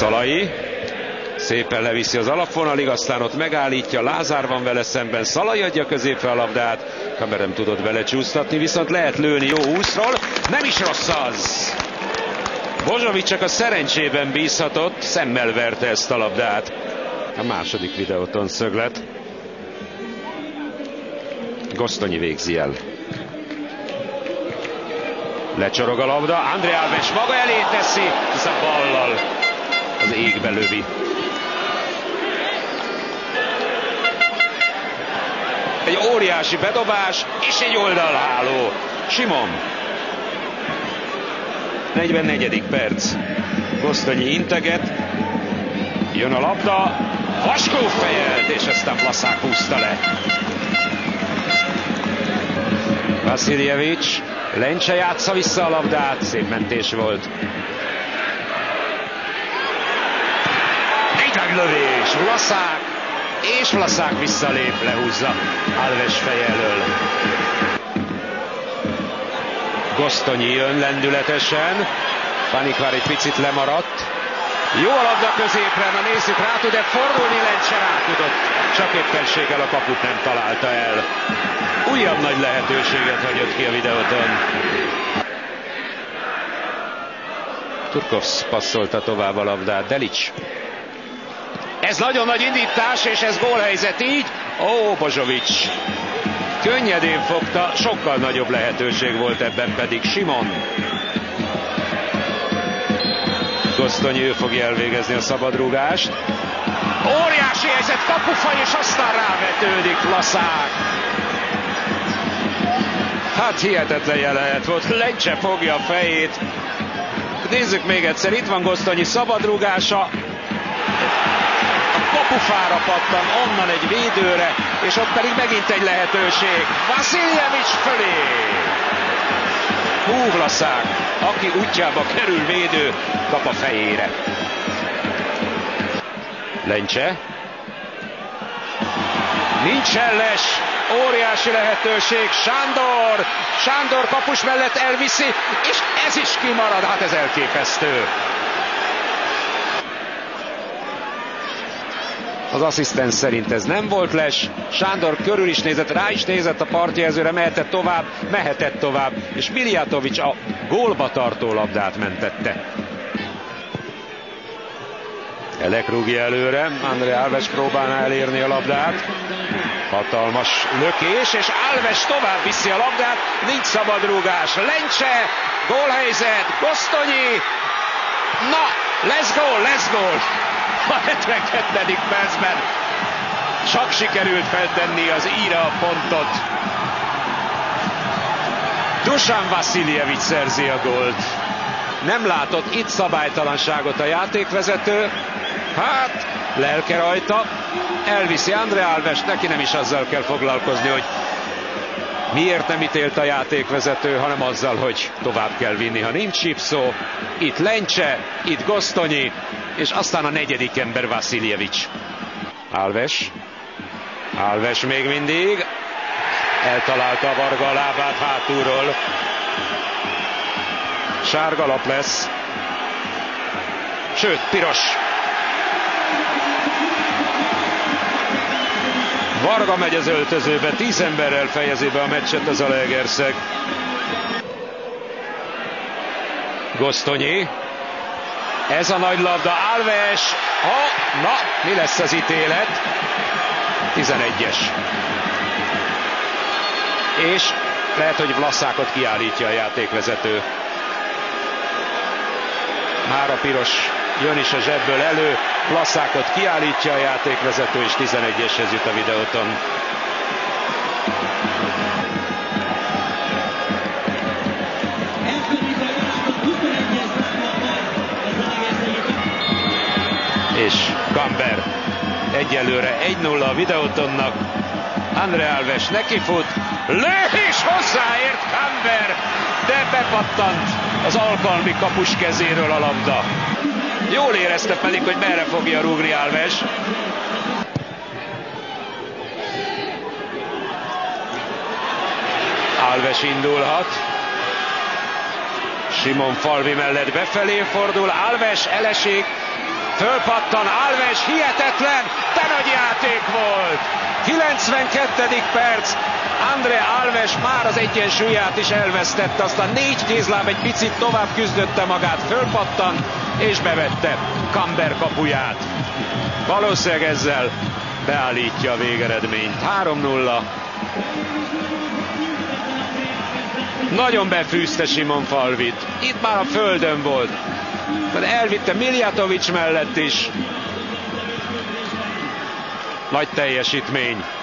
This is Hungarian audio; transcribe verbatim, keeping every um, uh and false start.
Szalai szépen leviszi az alapvonalig, aztán ott megállítja, Lázár van vele szemben, Szalai adja középre a labdát, Camber nem tudott belecsúsztatni, viszont lehet lőni jó úszról, nem is rossz az! Bozsovics csak a szerencsében bízhatott, szemmel verte ezt a labdát. A második videóton szöglet. Gosztonyi végzi el. Lecsorog a labda, André Alves maga elé teszi, hisz a ballal az égbe lövi. Egy óriási bedobás és egy oldalháló. Simon. negyvennegyedik perc. Gosztonyi integet. Jön a labda. Vaskó fejelt, és aztán Vlaszák húzta le. Vasiljevics. Lencse játsza vissza a labdát. Szép mentés volt. Egy nagy lövés. Vlaszák. És Vlaszák visszalép, lehúzza Alves feje elől. Gosztonyi jön lendületesen. Panikvár egy picit lemaradt. Jó a labda középre, na nézzük, rá tud-e fordulni, Lencse rá tudott. Csak éppenséggel a kaput nem találta el. Újabb nagy lehetőséget hagyott ki a videóton. Turkovs passzolta tovább a labdát, Delic. Ez nagyon nagy indítás, és ez gólhelyzet így. Ó, Bozsovics könnyedén fogta, sokkal nagyobb lehetőség volt ebben pedig Simon. Gosztonyi, ő fogja elvégezni a szabadrúgást. Óriási helyzet, kapufaj, és aztán rávetődik Vlaszák. Hát hihetetlen jelenet volt, Lencse fogja a fejét. Nézzük még egyszer, itt van Gosztonyi szabadrúgása. Kapufára pattan, onnan egy védőre, és ott pedig megint egy lehetőség. Vasiljevics fölé. Hú, Vlaszák, aki útjába kerül védő, kap a fejére. Lencse. Nincsen les, óriási lehetőség, Sándor. Sándor kapus mellett elviszi, és ez is kimarad, hát ez elképesztő. Az asszisztens szerint ez nem volt les. Sándor körül is nézett, rá is nézett a partjelzőre, mehetett tovább, mehetett tovább, és Miljatovics a gólba tartó labdát mentette. Elek rúgja előre, André Alves próbálná elérni a labdát. Hatalmas lökés, és Alves tovább viszi a labdát, nincs szabadrúgás. Lencse, gólhelyzet, Gosztonyi. Na, lesz gól, lesz gól. A hetvenkettedik percben csak sikerült feltenni az íre a pontot. Dusan Vasiljevics szerzi a gólt. Nem látott itt szabálytalanságot a játékvezető. Hát, lelke rajta. Elviszi André Alves, neki nem is azzal kell foglalkozni, hogy miért nem ítélt a játékvezető, hanem azzal, hogy tovább kell vinni, ha nincs sípszó. Itt Lencse, itt Gosztonyi, és aztán a negyedik ember Vasiljevics. Alves. Alves még mindig. Eltalálta a Varga a lábát hátulról. Sárga lap lesz. Sőt, piros. Varga megy az öltözőbe, tíz emberrel fejezi be a meccset az Zalaegerszeg. Gosztonyi. Ez a nagy labda, Alves. Ha, na, mi lesz az ítélet? tizenegyes. És lehet, hogy Vlaszákot kiállítja a játékvezető. Már a piros jön is a zsebből elő. Vlaszákot kiállítja a játékvezető, és tizenegyeshez jut a videóton. És Camber egyelőre egy nulla a videótonnak. André Alves nekifut, lő és hozzáért Camber, de bepattant az alkalmi kapus kezéről a labda. Jól érezte pedig, hogy merre fogja rúgni Alves. Alves indulhat. Simon Falvi mellett befelé fordul, Alves elesik, Fölpattan Alves, hihetetlen, de nagy játék volt. kilencvenkettedik perc, André Alves már az egyensúlyát is elvesztette, aztán négy kézláb egy picit tovább küzdötte magát, fölpattan és bevette Camber kapuját. Valószínűleg ezzel beállítja a végeredményt. három nulla. Nagyon befűzte Simon Falvit. Itt már a földön volt. De elvitte Miljatovic mellett is. Nagy teljesítmény.